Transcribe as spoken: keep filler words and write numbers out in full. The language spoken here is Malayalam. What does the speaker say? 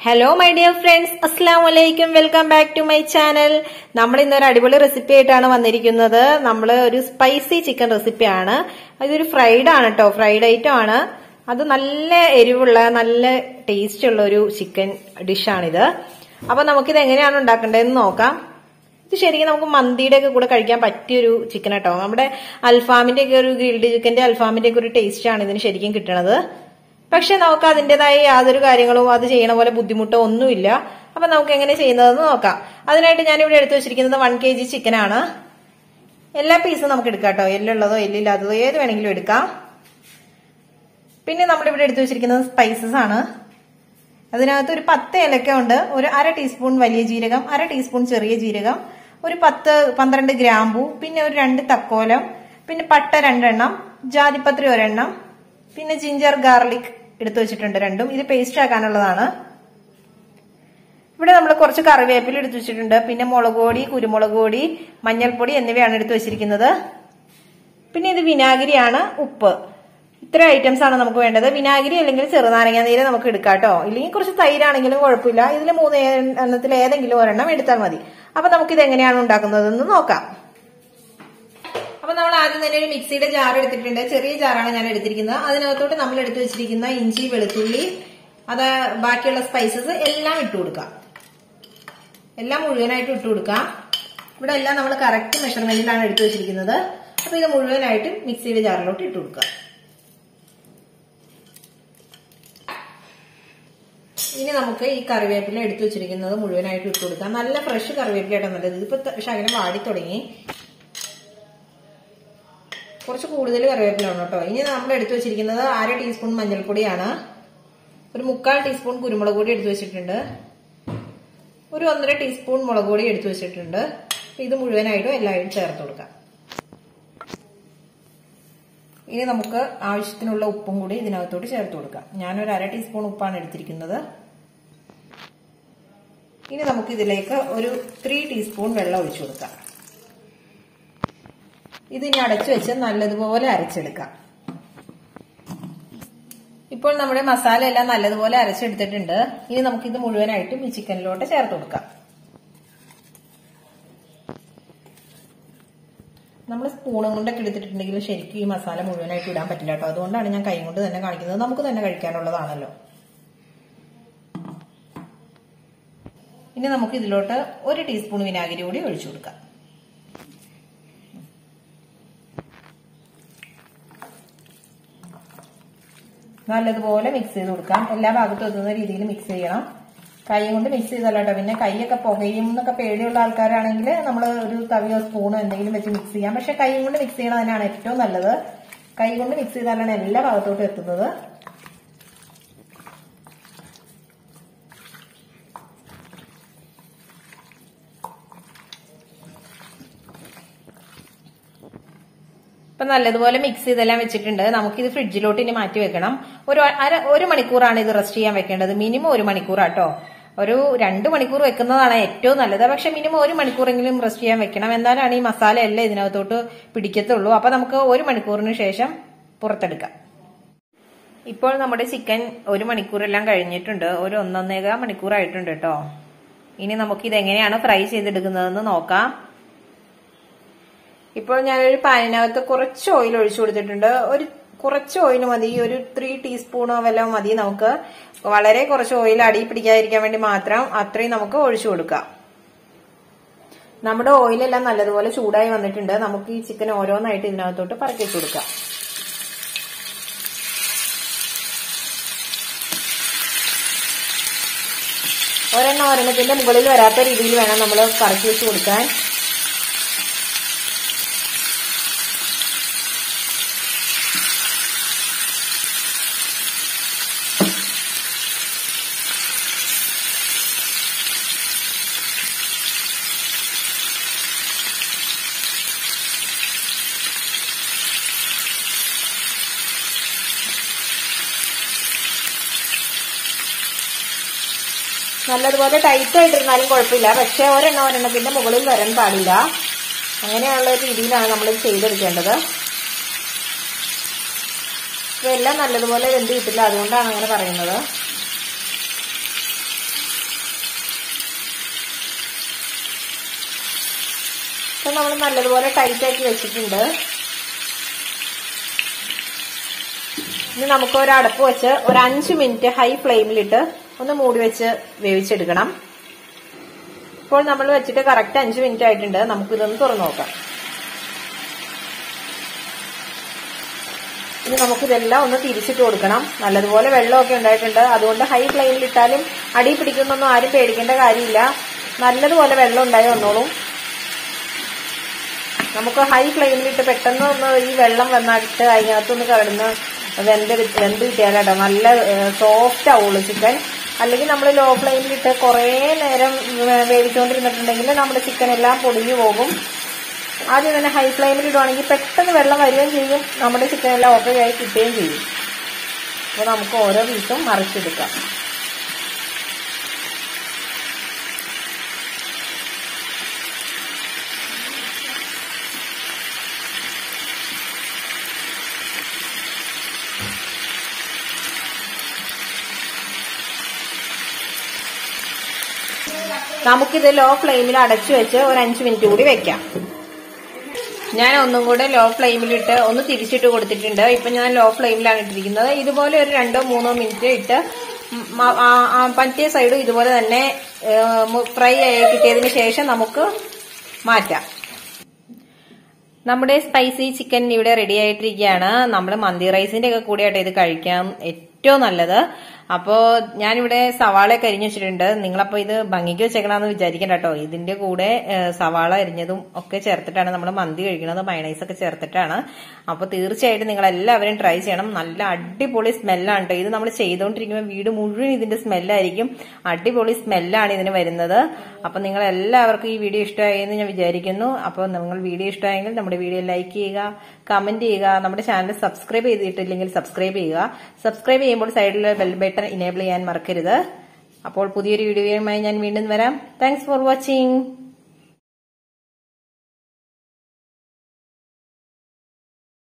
Hello my dear friends, Assalamu alaikum, welcome back to my channel. നമ്മൾ ഇന്ന് ഒരു അടിപൊളി റെസിപ്പി ആയിട്ടാണ് വന്നിരിക്കുന്നത്. നമ്മൾ ഒരു സ്പൈസി ചിക്കൻ റെസിപ്പി ആണ്. ഇതൊരു ഫ്രൈഡ് ആണ് ട്ടോ, ഫ്രൈഡ് ഐറ്റം ആണ്. അത് നല്ല എരിവുള്ള നല്ല ടേസ്റ്റ് ഉള്ള ഒരു ചിക്കൻ ഡിഷ് ആണിത്. അപ്പോൾ നമുക്ക് ഇത് എങ്ങനെയാണ് ഉണ്ടാക്കേണ്ടതെന്ന് നോക്കാം. ഇത് ശരിക്കും നമുക്ക് മന്തിയുടെ ഒക്കെ കൂടെ കഴിക്കാൻ പറ്റിയ ഒരു ചിക്കൻ ആട്ടോ. നമ്മുടെ അൽഫാമിന്റെ ഒക്കെ ഒരു ഗ്രിൽഡ് ചിക്കന്റെ അൽഫാമിന്റെ ഒക്കെ ഒരു ടേസ്റ്റ് ആണ് ഇതിന് ശരിക്കും കിട്ടുന്നത്. പക്ഷെ നമുക്ക് അതിൻ്റെതായ യാതൊരു കാര്യങ്ങളും അത് ചെയ്യണ പോലെ ബുദ്ധിമുട്ടോ ഒന്നുമില്ല. അപ്പൊ നമുക്ക് എങ്ങനെ ചെയ്യുന്നതെന്ന് നോക്കാം. അതിനായിട്ട് ഞാൻ ഇവിടെ എടുത്തു വെച്ചിരിക്കുന്നത് വൺ കെ ജി ചിക്കൻ ആണ്. എല്ലാ പീസും നമുക്ക് എടുക്കാം കേട്ടോ, എല്ലുള്ളതോ എല്ലില്ലാത്തതോ ഏത് വേണമെങ്കിലും എടുക്കാം. പിന്നെ നമ്മളിവിടെ എടുത്തു വെച്ചിരിക്കുന്നത് സ്പൈസസ് ആണ്. അതിനകത്ത് ഒരു പത്ത് ഏലക്ക ഉണ്ട്, ഒരു അര ടീസ്പൂൺ വലിയ ജീരകം, അര ടീസ്പൂൺ ചെറിയ ജീരകം, ഒരു പത്ത് പന്ത്രണ്ട് ഗ്രാമ്പൂ, പിന്നെ ഒരു രണ്ട് തക്കോലം, പിന്നെ പട്ട രണ്ടെണ്ണം, ജാതിപത്രി ഒരെണ്ണം, പിന്നെ ജിഞ്ചർ ഗാർലിക് എടുത്തു വെച്ചിട്ടുണ്ട് രണ്ടും. ഇത് പേസ്റ്റ് ആക്കാനുള്ളതാണ്. ഇവിടെ നമ്മൾ കുറച്ച് കറിവേപ്പില എടുത്തു വെച്ചിട്ടുണ്ട്. പിന്നെ മുളക് പൊടി, കുരുമുളക് പൊടി, മഞ്ഞൾപ്പൊടി എന്നിവയാണ് എടുത്തു വെച്ചിരിക്കുന്നത്. പിന്നെ ഇത് വിനാഗിരിയാണ്, ഉപ്പ്. ഇത്ര ഐറ്റംസ് ആണ് നമുക്ക് വേണ്ടത്. വിനാഗിരി അല്ലെങ്കിൽ ചെറുനാരങ്ങ നീര് നമുക്ക് എടുക്കാം കേട്ടോ, ഇല്ലെങ്കിൽ കുറച്ച് തൈരാണെങ്കിലും കുഴപ്പമില്ല. ഇതിൽ മൂന്ന് എണ്ണത്തിൽ ഏതെങ്കിലും ഒരെണ്ണം എടുത്താൽ മതി. അപ്പൊ നമുക്കിത് എങ്ങനെയാണ് ഉണ്ടാക്കുന്നതെന്ന് നോക്കാം. അപ്പൊ നമ്മൾ ആദ്യം തന്നെ ഒരു മിക്സിയുടെ ജാർ എടുത്തിട്ടുണ്ട്. ചെറിയ ജാറാണ് ഞാൻ എടുത്തിരിക്കുന്നത്. അതിനകത്തോട്ട് നമ്മൾ എടുത്തു വെച്ചിരിക്കുന്ന ഇഞ്ചി, വെളുത്തുള്ളി, അത് ബാക്കിയുള്ള സ്പൈസസ് എല്ലാം ഇട്ട് കൊടുക്കാം. എല്ലാം മുഴുവനായിട്ട് ഇട്ട് കൊടുക്കാം. ഇവിടെ എല്ലാം നമ്മൾ കറക്റ്റ് മെഷർമെന്റിലാണ് എടുത്തു വെച്ചിരിക്കുന്നത്. അപ്പൊ ഇത് മുഴുവനായിട്ട് മിക്സിയുടെ ജാറിലോട്ട് ഇട്ട് കൊടുക്കാം. ഇനി നമുക്ക് ഈ കറിവേപ്പില എടുത്തു വെച്ചിരിക്കുന്നത് മുഴുവനായിട്ട് ഇട്ട് കൊടുക്കാം. നല്ല ഫ്രഷ് കറിവേപ്പിലയായിട്ട് നല്ലത്. ഇതിപ്പോ ശകലം വാടി തുടങ്ങി, കുറച്ച് കൂടുതൽ കറിവേപ്പിലാണ് കേട്ടോ. ഇനി നമ്മൾ എടുത്തു വെച്ചിരിക്കുന്നത് അര ടീസ്പൂൺ മഞ്ഞൾപ്പൊടിയാണ്, ഒരു മുക്കാൽ ടീസ്പൂൺ കുരുമുളക് പൊടി എടുത്തു വെച്ചിട്ടുണ്ട്, ഒരു ഒന്നര ടീസ്പൂൺ മുളക് പൊടി എടുത്തു വെച്ചിട്ടുണ്ട്. ഇത് മുഴുവനായിട്ടും എല്ലാവരും ചേർത്ത് കൊടുക്കാം. ഇനി നമുക്ക് ആവശ്യത്തിനുള്ള ഉപ്പും കൂടി ഇതിനകത്തോട്ട് ചേർത്ത് കൊടുക്കാം. ഞാനൊരു അര ടീസ്പൂൺ ഉപ്പാണ് എടുത്തിരിക്കുന്നത്. ഇനി നമുക്ക് ഇതിലേക്ക് ഒരു ത്രീ ടീസ്പൂൺ വെള്ളം ഒഴിച്ചു കൊടുക്കാം. ഇതിനി അടച്ചു വെച്ച് നല്ലതുപോലെ അരച്ചെടുക്കാം. ഇപ്പോൾ നമ്മുടെ മസാല എല്ലാം നല്ലതുപോലെ അരച്ചെടുത്തിട്ടുണ്ട്. ഇനി നമുക്ക് ഇത് മുഴുവനായിട്ടും ഈ ചിക്കനിലോട്ട് ചേർത്ത് കൊടുക്കാം. നമ്മൾ സ്പൂണും കൊണ്ടൊക്കെ എടുത്തിട്ടുണ്ടെങ്കിൽ ശരിക്കും ഈ മസാല മുഴുവനായിട്ട് ഇടാൻ പറ്റില്ല കേട്ടോ. അതുകൊണ്ടാണ് ഞാൻ കൈ കൊണ്ട് തന്നെ കാണിക്കുന്നത്. നമുക്ക് തന്നെ കഴിക്കാനുള്ളതാണല്ലോ. ഇനി നമുക്ക് ഇതിലോട്ട് ഒരു ടീസ്പൂൺ വിനാഗിരി കൂടി ഒഴിച്ചു കൊടുക്കാം. നല്ലതുപോലെ മിക്സ് ചെയ്ത് കൊടുക്കാം. എല്ലാ ഭാഗത്തും എത്തുന്ന രീതിയിൽ മിക്സ് ചെയ്യണം. കൈ കൊണ്ട് മിക്സ് ചെയ്തല്ലോ കേട്ടോ. പിന്നെ കൈയൊക്കെ പുകയും എന്നൊക്കെ പേടിയുള്ള ആൾക്കാരാണെങ്കിൽ നമ്മൾ ഒരു തവിയോ സ്പൂണോ എന്തെങ്കിലും വെച്ച് മിക്സ് ചെയ്യാം. പക്ഷെ കൈ കൊണ്ട് മിക്സ് ചെയ്യണം, അതിനാണ് ഏറ്റവും നല്ലത്. കൈ കൊണ്ട് മിക്സ് ചെയ്താലാണ് എല്ലാ ഭാഗത്തോട്ടും എത്തുന്നത്. ഇപ്പൊ നല്ലതുപോലെ മിക്സ് ചെയ്തെല്ലാം വെച്ചിട്ടുണ്ട്. നമുക്കിത് ഫ്രിഡ്ജിലോട്ട് ഇനി മാറ്റി വെക്കണം. ഒരു അര ഒരു മണിക്കൂറാണ് ഇത് റെസ്റ്റ് ചെയ്യാൻ വെക്കേണ്ടത്. മിനിമം ഒരു മണിക്കൂറാട്ടോ. ഒരു രണ്ടു മണിക്കൂർ വെക്കുന്നതാണ് ഏറ്റവും നല്ലത്. പക്ഷെ മിനിമം ഒരു മണിക്കൂറെങ്കിലും റെസ്റ്റ് ചെയ്യാൻ വെക്കണം. എന്നാലാണ് ഈ മസാല എല്ലാം ഇതിനകത്തോട്ട് പിടിക്കത്തുള്ളൂ. അപ്പൊ നമുക്ക് ഒരു മണിക്കൂറിന് ശേഷം പുറത്തെടുക്കാം. ഇപ്പോൾ നമ്മുടെ ചിക്കൻ ഒരു മണിക്കൂറെല്ലാം കഴിഞ്ഞിട്ടുണ്ട്. ഒരു ഒന്നൊന്നേകാൽ മണിക്കൂറായിട്ടുണ്ട് കേട്ടോ. ഇനി നമുക്ക് ഇത് എങ്ങനെയാണ് ഫ്രൈ ചെയ്തെടുക്കുന്നതെന്ന് നോക്കാം. ഇപ്പോൾ ഞാനൊരു പാനിനകത്ത് കുറച്ച് ഓയിൽ ഒഴിച്ചു കൊടുത്തിട്ടുണ്ട്. ഒരു കുറച്ച് ഓയിൽ മതി, ഒരു ത്രീ ടീസ്പൂണോ വല്ലതും മതി. നമുക്ക് വളരെ കുറച്ച് ഓയിൽ അടി പിടിക്കാതിരിക്കാൻ വേണ്ടി മാത്രം അത്രയും നമുക്ക് ഒഴിച്ചു കൊടുക്കാം. നമ്മുടെ ഓയിലെല്ലാം നല്ലതുപോലെ ചൂടായി വന്നിട്ടുണ്ട്. നമുക്ക് ഈ ചിക്കൻ ഓരോന്നായിട്ട് ഇതിനകത്തോട്ട് പറക്കി കൊടുക്കാം. ഒരെണ്ണം ഒരെണ്ണത്തിന്റെ മുകളിൽ വരാത്ത രീതിയിൽ വേണം നമ്മൾ പറക്കി വെച്ച് കൊടുക്കാൻ. നല്ലതുപോലെ ടൈറ്റ് ആയിട്ടിരുന്നാലും കുഴപ്പമില്ല. പക്ഷെ ഒരെണ്ണം ഒരെണ്ണത്തിന്റെ മുകളിൽ വരാൻ പാടില്ല. അങ്ങനെയുള്ള രീതിയിലാണ് നമ്മൾ ചെയ്തെടുക്കേണ്ടത്. ഇതെല്ലാം നല്ലതുപോലെ വെന്ത് കിട്ടില്ല, അതുകൊണ്ടാണ് അങ്ങനെ പറയുന്നത്. അപ്പൊ നമ്മൾ നല്ലതുപോലെ ടൈറ്റ് ആക്കി വെച്ചിട്ടുണ്ട്. ഇനി നമുക്ക് ഒരു അടപ്പ് വെച്ച് ഒരു അഞ്ച് മിനിറ്റ് ഹൈ ഫ്ലെയിമിലിട്ട് ഒന്ന് മൂടി വെച്ച് വേവിച്ചെടുക്കണം. ഇപ്പോൾ നമ്മൾ വെച്ചിട്ട് കറക്റ്റ് അഞ്ച് മിനിറ്റ് ആയിട്ടുണ്ട്. നമുക്കിതൊന്ന് തുറന്നു നോക്കാം. ഇനി നമുക്കിതെല്ലാം ഒന്ന് തിരിച്ചിട്ട് കൊടുക്കണം. നല്ലതുപോലെ വെള്ളമൊക്കെ ഉണ്ടായിട്ടുണ്ട്. അതുകൊണ്ട് ഹൈ ഫ്ലെയിമിലിട്ടാലും അടി പിടിക്കുന്നൊന്നും ആരും പേടിക്കേണ്ട കാര്യമില്ല. നല്ലതുപോലെ വെള്ളം ഉണ്ടായി വന്നോളും. നമുക്ക് ഹൈ ഫ്ലെയിമിലിട്ട് പെട്ടെന്ന് ഒന്ന് ഈ വെള്ളം വന്നിട്ട് അതിനകത്തൊന്ന് കിടന്ന് വെന്ത് വെന്ത് കിട്ടിയാലോ നല്ല സോഫ്റ്റ് ആവുള്ളൂ ചിക്കൻ. അല്ലെങ്കിൽ നമ്മൾ ലോ ഫ്ലെയിമിലിട്ട് കുറേ നേരം വേവിച്ചുകൊണ്ടിരുന്നിട്ടുണ്ടെങ്കിൽ നമ്മുടെ ചിക്കൻ എല്ലാം പൊടിഞ്ഞു പോകും. ആദ്യം തന്നെ ഹൈ ഫ്ലെയിമിൽ ഇടുവാണെങ്കിൽ പെട്ടെന്ന് വെള്ളം വരികയും ചെയ്യും, നമ്മുടെ ചിക്കൻ എല്ലാം ഓക്കെ ആയി കിട്ടുകയും ചെയ്യും. അപ്പോൾ നമുക്ക് ഓരോ പീസും മറിച്ചെടുക്കാം. നമുക്കിത് ലോ ഫ്ലെയിമിൽ അടച്ചു വെച്ച് ഒരു അഞ്ച് മിനിറ്റ് കൂടി വെക്കാം. ഞാൻ ഒന്നും കൂടെ ലോ ഫ്ലെയിമിലിട്ട് ഒന്ന് തിരിച്ചിട്ട് കൊടുത്തിട്ടുണ്ട്. ഇപ്പൊ ഞാൻ ലോ ഫ്ലെയിമിലാണ് ഇട്ടിരിക്കുന്നത്. ഇതുപോലെ ഒരു രണ്ടോ മൂന്നോ മിനിറ്റ് ഇട്ട് മറ്റേ സൈഡും ഇതുപോലെ തന്നെ ഫ്രൈ ആയി കിട്ടിയതിന് ശേഷം നമുക്ക് മാറ്റാം. നമ്മുടെ സ്പൈസി ചിക്കൻ ഇവിടെ റെഡി ആയിട്ടിരിക്കുകയാണ്. നമ്മൾ മന്തി റൈസിന്റെ ഒക്കെ കൂടെയായിട്ട് ഇത് കഴിക്കാം ഏറ്റവും നല്ലത്. അപ്പോ ഞാനിവിടെ സവാളയൊക്കെ അരിഞ്ഞു വെച്ചിട്ടുണ്ട്. നിങ്ങളപ്പോ ഇത് ഭംഗിക്ക് വെച്ചേക്കണമെന്ന് വിചാരിക്കണ്ട കേട്ടോ. ഇതിന്റെ കൂടെ സവാള അരിഞ്ഞതും ഒക്കെ ചേർത്തിട്ടാണ് നമ്മൾ മന്തി കഴിക്കുന്നത്. മയണൈസ് ഒക്കെ ചേർത്തിട്ടാണ്. അപ്പൊ തീർച്ചയായിട്ടും നിങ്ങൾ എല്ലാവരും ട്രൈ ചെയ്യണം. നല്ല അടിപൊളി സ്മെല്ലാണ് കേട്ടോ. ഇത് നമ്മൾ ചെയ്തുകൊണ്ടിരിക്കുമ്പോൾ വീട് മുഴുവൻ ഇതിന്റെ സ്മെല്ലായിരിക്കും. അടിപൊളി സ്മെല്ലാണ് ഇതിന് വരുന്നത്. അപ്പൊ നിങ്ങൾ എല്ലാവർക്കും ഈ വീഡിയോ ഇഷ്ടമായി എന്ന് ഞാൻ വിചാരിക്കുന്നു. അപ്പോൾ നിങ്ങൾ വീഡിയോ ഇഷ്ടമായെങ്കിൽ നമ്മുടെ വീഡിയോ ലൈക്ക് ചെയ്യുക, കമന്റ് ചെയ്യുക. നമ്മുടെ ചാനൽ സബ്സ്ക്രൈബ് ചെയ്തിട്ടില്ലെങ്കിൽ സബ്സ്ക്രൈബ് ചെയ്യുക. സബ്സ്ക്രൈബ് ചെയ്യുമ്പോൾ സൈഡിൽ ബെൽ ബട്ടൺ ഇനേബിൾ ചെയ്യാൻ മറക്കരുത്. അപ്പോൾ പുതിയൊരു വീഡിയോയുമായി ഞാൻ വീണ്ടും വരാം. Thanks for watching.